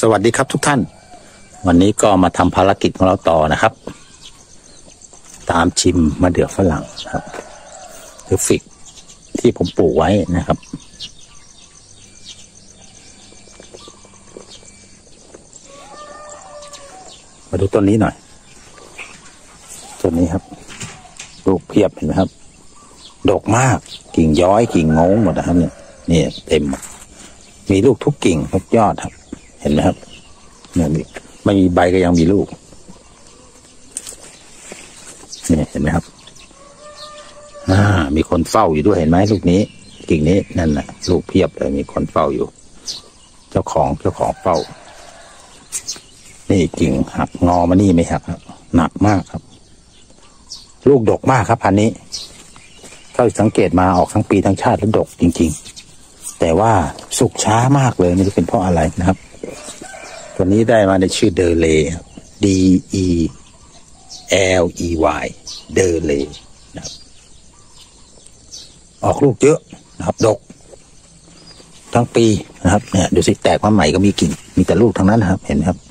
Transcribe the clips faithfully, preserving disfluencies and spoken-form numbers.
สวัสดีครับทุกท่านวันนี้ก็มาทำภารกิจของเราต่อนะครับตามชิมมะเดื่อฝรั่งครับหรือฟิกที่ผมปลูกไว้นะครับมาดูต้นนี้หน่อยต้นนี้ครับลูกเพียบเห็นไหมครับดกมากกิ่งย้อยกิ่งงงหมดนะครับเนี่ยนี่เต็มมีลูกทุกกิ่งทุกยอดครับเห็นไหมครับเนี่ยไม่มีใบก็ยังมีลูกนี่เห็นไหมครับอ่ามีคนเฝ้าอยู่ด้วยเห็นไหมลูกนี้กิ่งนี้นั่นแหละลูกเพียบเลยมีคนเฝ้าอยู่เจ้าของเจ้าของเฝ้านี่กิ่งหักงอมานี่ไม่หักครับหนักมากครับลูกดกมากครับพันนี้ถ้าสังเกตมาออกทั้งปีทั้งชาติแล้วดกจริงๆแต่ว่าสุกช้ามากเลยไม่รู้เป็นเพราะอะไรนะครับตัวนี้ได้มาในชื่อเดอเล D E L E Y เดอเลนะครับออกลูกเยอะนะครับดกทั้งปีนะครับเนี่ยดูสิแตกมาใหม่ก็มีกิ่งมีแต่ลูกทั้งนั้นนะครับเห็นไหมครับ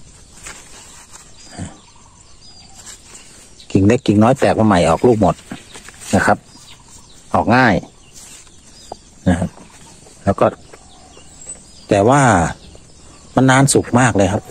กิ่งเล็กกิ่งน้อยแตกมาใหม่ออกลูกหมดนะครับออกง่ายนะครับแล้วก็แต่ว่ามันนานสุกมากเลยครับ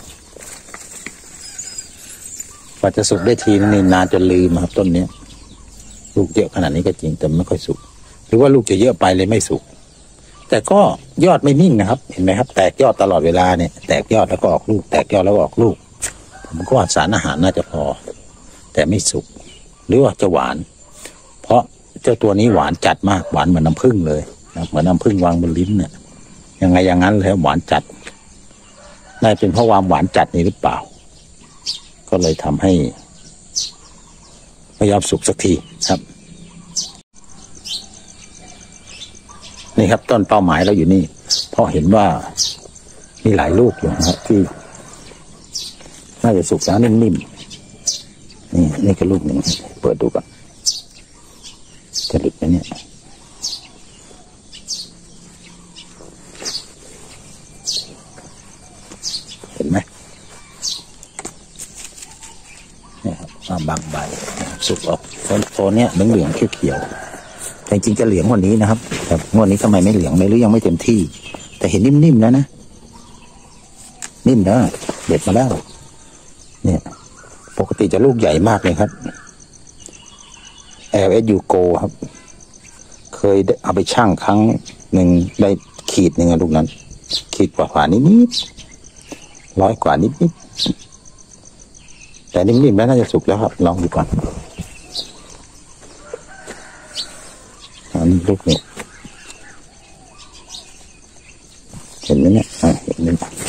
กว่าจะสุกได้ทีนี่นานจนลืมครับต้นนี้ลูกเยอะขนาดนี้ก็จริงแต่ไม่ค่อยสุกหรือว่าลูกจะเยอะไปเลยไม่สุกแต่ก็ยอดไม่นิ่งนะครับเห็นไหมครับแตกยอดตลอดเวลาเนี่ยแตกยอดแล้วก็ออกลูกแตกยอดแล้วก็ออกลูกผมก็ว่าสารอาหารน่าจะพอแต่ไม่สุกหรือว่าจะหวานเพราะเจ้าตัวนี้หวานจัดมากหวานเหมือนน้ำผึ้งเลยนะเหมือนน้ำผึ้งวางบนลิ้นเนี่ยยังไงอย่างนั้นเลยหวานจัดน่าเป็นเพราะความหวานจัดนี่หรือเปล่าก็เลยทำให้ไม่ยอมสุกสักทีครับนี่ครับต้นเป้าหมายเราอยู่นี่เพราะเห็นว่ามีหลายลูกอยู่นะครับที่น่าจะสุกแล้วนิ่มๆนี่นี่ก็ลูกหนึ่งเปิดดูก่อนจะหลุดไหมเนี่ยเห็นไหมนี่ครับมาบางใบสุกออกโซนเนี้ยเหลืองๆเขียวๆแต่จริงๆจะเหลืองกว่านี้นะครับแต่งวดนี้ทำไมไม่เหลืองไม่หรือยังไม่เต็มที่แต่เห็นนิ่มๆแล้วนะนิ่มนะเด็ดมาแล้วเนี่ยปกติจะลูกใหญ่มากเลยครับ แอล เอส ยู Go ครับเคยเอาไปชั่งครั้งหนึ่งได้ขีดหนึ่งลูกนั้นขีดกว่าๆนิดๆร้อยกว่านิดๆแต่นิ่มๆแล้วน่าจะสุกแล้วครับลองดูก่อนอันนี้ลูกนี้เห็นไหมเนี่ยเห็นไหม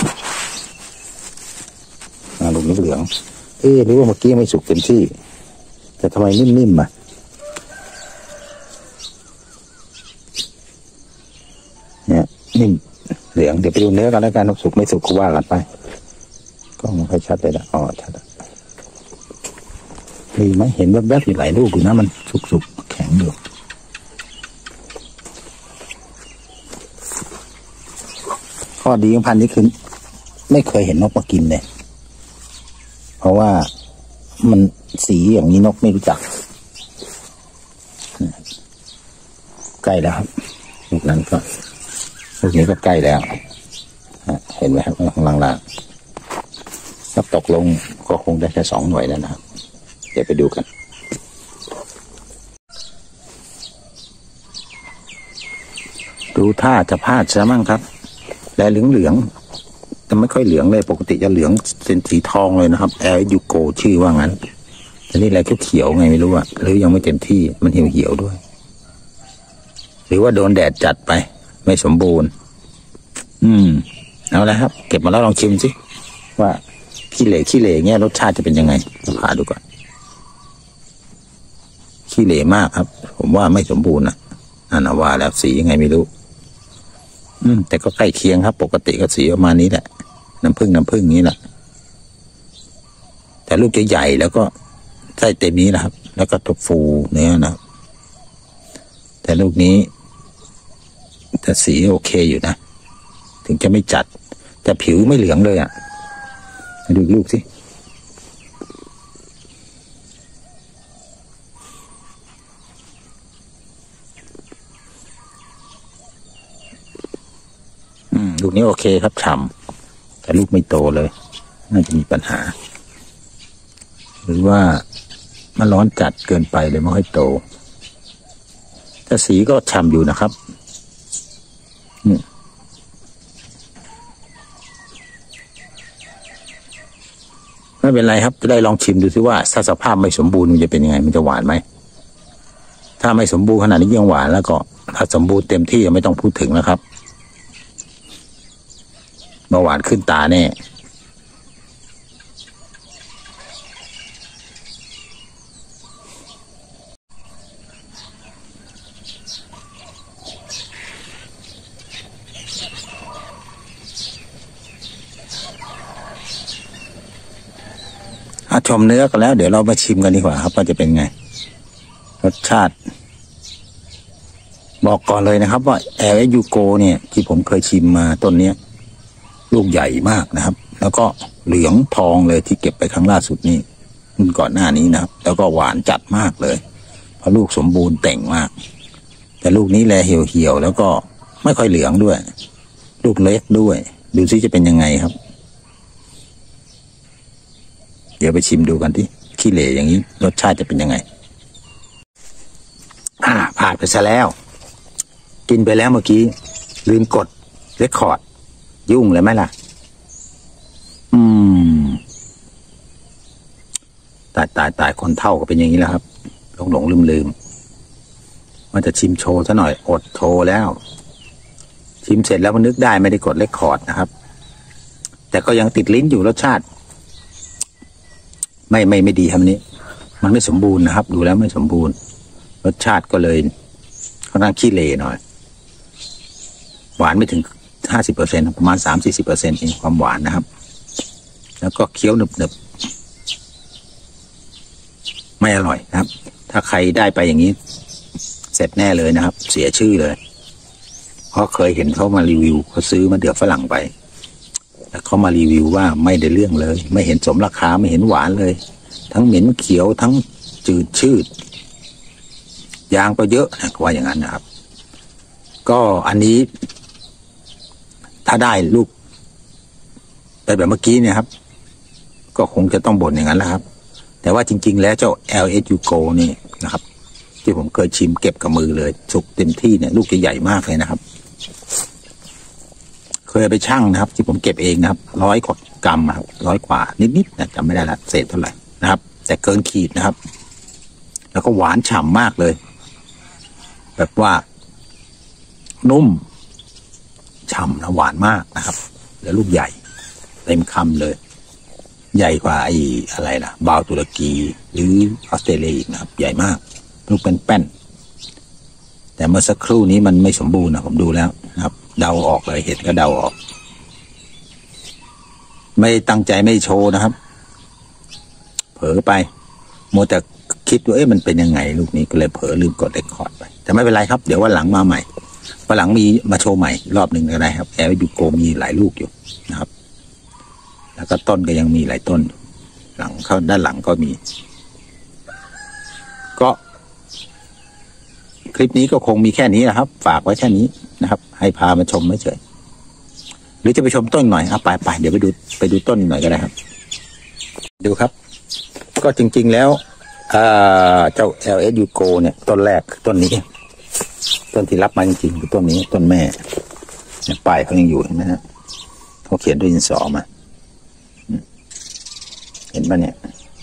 ลูกนี้เหลืองเอ๊ะหรือว่าเมื่อกี้ไม่สุกเต็มที่แต่ทำไมนิ่มๆอ่ะเนี่ยนิ่มเหลืองเดี๋ยวไปดูเนื้อกันแล้วกันสุกไม่สุกก็ว่ากันไปก็ไม่ค่อยชัดเลยนะอ๋อชัดมีไหมเห็นแวบๆอยู่หลายลูกอยู่นะมันสุกๆแข็งอยู่ข้อดีของพันธุ์นี้คือไม่เคยเห็นนกมากินเลยเพราะว่ามันสีอย่างนี้นกไม่รู้จักใกล้แล้วครับลูกนั้นก็ลูกนี้ก็ใกล้แล้วเห็นไหมครับข้างล่างๆถ้าตกลงก็คงได้แค่สองหน่วยแล้วนะครับเดี๋ยวไปดูกันดูท่าจะพลาดซะมั่งครับและเหลืองเหลืองแต่ไม่ค่อยเหลืองเลยปกติจะเหลืองเป็นสีทองเลยนะครับ แอล ยู Go ชื่อว่างั้นแต่นี่อะไรเขียวๆไงไม่รู้อะหรือยังไม่เต็มที่มันเหี่ยวเหี่ยวด้วยหรือว่าโดนแดดจัดไปไม่สมบูรณ์อืมเอาละครับเก็บมาแล้วลองชิมสิว่าขี้เหร่ขี้เหร่เงี้ยรสชาติจะเป็นยังไงลองหาดูก่อนขี้เหร่มากครับผมว่าไม่สมบูรณ์นะนั่นว่าแล้วสียังไงไม่รู้อืมแต่ก็ใกล้เคียงครับปกติก็สีประมาณนี้แหละน้ำผึ้งน้ำผึ้งนี้แหละแต่ลูกจะใหญ่แล้วก็ไส้เต็มนี้นะครับแล้วก็ตัวฟูเนื้อนะแต่ลูกนี้แต่สีโอเคอยู่นะถึงจะไม่จัดแต่ผิวไม่เหลืองเลยอ่ะดูอีกลูกสิอืมลูกนี้โอเคครับฉ่ำแต่ลูกไม่โตเลยน่าจะมีปัญหาหรือว่ามันร้อนจัดเกินไปเลยไม่ค่อยโตแต่สีก็ฉ่ำอยู่นะครับนี่ไม่เป็นไรครับจะได้ลองชิมดูซิว่าถ้าสภาพไม่สมบูรณ์มันจะเป็นยังไงมันจะหวานไหมถ้าไม่สมบูรณ์ขนาดนี้ยังหวานแล้วก็ถ้าสมบูรณ์เต็มที่ไม่ต้องพูดถึงนะครับเบาหวานขึ้นตาแน่ชมเนื้อกันแล้วเดี๋ยวเรามาชิมกันดีกว่าครับว่าจะเป็นไงรสชาติบอกก่อนเลยนะครับว่า แอล เอส ยู โก เนี่ยที่ผมเคยชิมมาต้นนี้ลูกใหญ่มากนะครับแล้วก็เหลืองทองเลยที่เก็บไปครั้งล่าสุดนี้รุ่นก่อนหน้านี้นะครับแล้วก็หวานจัดมากเลยเพราะลูกสมบูรณ์แต่งมากแต่ลูกนี้แลเหี่ยวๆแล้วก็ไม่ค่อยเหลืองด้วยลูกเล็กด้วยดูซิจะเป็นยังไงครับเดี๋ยวไปชิมดูกันที่ขี้เหร่อย่างนี้รสชาติจะเป็นยังไงอ่าผ่านไปซะแล้วกินไปแล้วเมื่อกี้ลืมกดเรคคอร์ดยุ่งเลยไหมล่ะอืมตายตายตายคนเท่าก็เป็นอย่างนี้แล้วครับหลงหลงลืมลืมมันจะชิมโชว์ซะหน่อยอดโชว์แล้วชิมเสร็จแล้วมันนึกได้ไม่ได้กดเรคคอร์ดนะครับแต่ก็ยังติดลิ้นอยู่รสชาติไม่ไม่ไม่ดีครับนี้มันไม่สมบูรณ์นะครับดูแล้วไม่สมบูรณ์รสชาติก็เลยค่อนข้างขี้เหร่หน่อยหวานไม่ถึงห้าสิบเปอร์เซ็นต์ประมาณสามสี่สิบเปอร์เซ็นต์เองความหวานนะครับแล้วก็เคี้ยวหนึบหนึบไม่อร่อยนะครับถ้าใครได้ไปอย่างนี้เสร็จแน่เลยนะครับเสียชื่อเลยเพราะเคยเห็นเขามารีวิวเขาซื้อมาเดือดฝรั่งไปแล้วเขามารีวิวว่าไม่ได้เรื่องเลยไม่เห็นสมราคาไม่เห็นหวานเลยทั้งเหม็นเขียวทั้งจืดชืดยางก็เยอะนะว่าอย่างนั้นนะครับก็อันนี้ถ้าได้ลูกแต่แบบเมื่อกี้เนี่ยครับก็คงจะต้องบ่นอย่างนั้นแหละครับแต่ว่าจริงๆแล้วเจ้า แอล เอส ยู โก นี่นะครับที่ผมเคยชิมเก็บกับมือเลยสุกเต็มที่เนี่ยลูกใหญ่ๆมากเลยนะครับเคยไปชั่งนะครับที่ผมเก็บเองนะครับร้อยกว่ากรัมครับร้อยกว่านิดๆนะจำไม่ได้ละเศษเท่าไหร่นะครับแต่เกินขีดนะครับแล้วก็หวานฉ่ำมากเลยแบบว่านุ่มฉ่ำนะหวานมากนะครับแล้วลูกใหญ่เต็มคำเลยใหญ่กว่าไอ้อะไรล่ะบาวตุรกีหรือออสเตรเลียอีกนะครับใหญ่มากลูกเป็นแป้นแต่เมื่อสักครู่นี้มันไม่สมบูรณ์นะผมดูแล้วนะครับเดาออกเลยเห็นก็เดาออกไม่ตั้งใจไม่โชว์นะครับเผลอไปโมแต่คิดว่าเอ๊ะมันเป็นยังไงลูกนี้ก็เลยเผลอลืมกดเรคคอร์ดไปแต่ไม่เป็นไรครับเดี๋ยววันหลังมาใหม่วันหลังมีมาโชว์ใหม่รอบหนึ่งก็ได้ครับแอล ยู โก มีหลายลูกอยู่นะครับแล้วก็ต้นก็ยังมีหลายต้นหลังเข้าด้านหลังก็มีก็คลิปนี้ก็คงมีแค่นี้นะครับฝากไว้แค่นี้นะครับให้พามาชมไม่เฉยหรือจะไปชมต้นหน่อยเอาไปไปเดี๋ยวไปดูไปดูต้นหน่อยก็ได้ครับดูครับก็จริงๆแล้วเจ้า แอล เอส ยู โก เนี่ยต้นแรกต้นนี้ต้นที่รับมาจริงๆคือต้นนี้ต้นแม่เนี่ยปลายเขายังอยู่เห็นไหมฮะเขาเขียนด้วยดินสอมาเห็นป่ะเนี่ย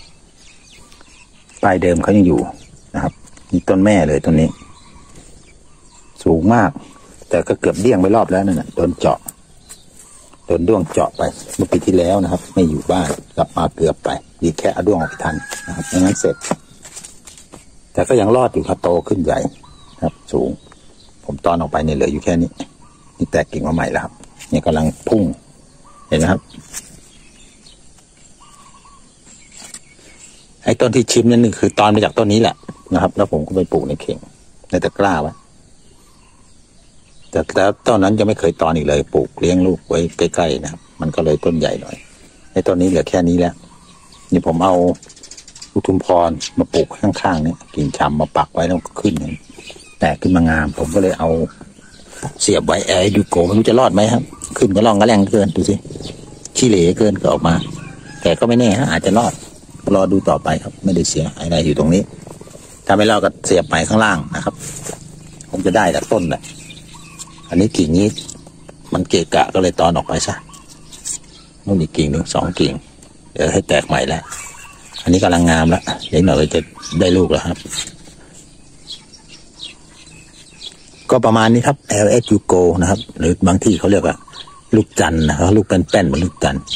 ปลายเดิมเขายังอยู่นะครับนี่ต้นแม่เลยต้นนี้สูงมากแต่ก็เกือบเดี้ยงไปรอบแล้วนั่นน่ะโดนเจาะโดนด้วงเจาะไปเมื่อปีที่แล้วนะครับไม่อยู่บ้านกลับมาเกือบไปดีแค่เอาด้วงออกไปทันนะครับไม่งั้นเสร็จแต่ก็ยังรอดอยู่ครับโตขึ้นใหญ่ครับสูงผมตอนออกไปเนี่ยเหลืออยู่แค่นี้นี่แตกกิ่งมาใหม่แล้วครับเนี่ยกำลังพุ่งเห็นไหมครับไอ้ต้นที่ชิมนั่นคือตอนมาจากต้นนี้แหละนะครับแล้วผมก็ไปปลูกในเข่งในตะกร้าไว้แต่แล้วตอนนั้นจะไม่เคยตอนอีกเลยปลูกเลี้ยงลูกไว้ใกล้ๆนะครับมันก็เลยต้นใหญ่หน่อยในตอนนี้เหลือแค่นี้แล้วนี่ผมเอาอุทุมพรมาปลูกข้างๆเนี่ยกิ่งชำมาปักไว้แล้วก็ขึ้นแตกขึ้นมางามผมก็เลยเอาเสียบไว้แอร์ยูโกไม่รู้จะรอดไหมครับขึ้นก็ล่องก็แรงเกินดูสิขี้เหร่เกินก็ออกมาแต่ก็ไม่แน่ฮะอาจจะรอดรอดูต่อไปครับไม่ได้เสียอะไรอยู่ตรงนี้ถ้าไม่รอดก็เสียบไปข้างล่างนะครับคงจะได้แต่ต้นแหละอันนี้กิ่งนี้มันเกะกะก็เลยตอนออกไปซะนู่นอีกกิ่งหนึ่งสองกิ่งเดี๋ยวให้แตกใหม่แล้วอันนี้กำลังงามแล้วเดี๋ยวหน่อยก็จะได้ลูกแล้วครับก็ประมาณนี้ครับ แอล เอส ยู Go นะครับหรือบางที่เขาเรียกว่าลูกจันทร์นะครับลูกเป็นแป้นเหมือนลูกจันทร์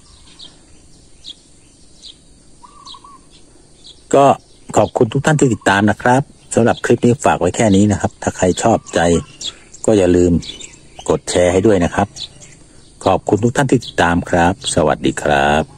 ก็ขอบคุณทุกท่านที่ติดตามนะครับสำหรับคลิปนี้ฝากไว้แค่นี้นะครับถ้าใครชอบใจก็อย่าลืมกดแชร์ให้ด้วยนะครับขอบคุณทุกท่านที่ติดตามครับสวัสดีครับ